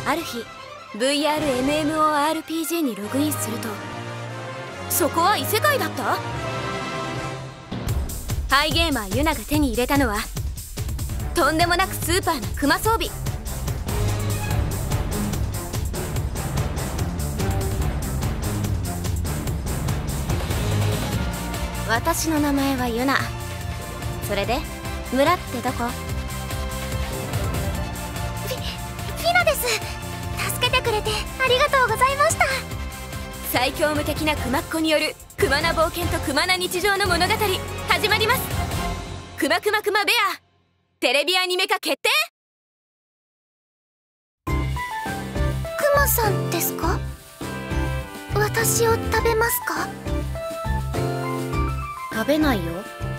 ある日 VRMMORPG にログインすると、そこは異世界だった。ハイゲーマーユナが手に入れたのはとんでもなくスーパーなクマ装備。私の名前はユナ。それで村ってどこ？フィナです。助けてくれてありがとうございました。最強無敵なクマっ子によるクマな冒険とクマな日常の物語始まります。クマクマクマベアテレビアニメ化決定。クマさんですか？私を食べますか？食べないよ。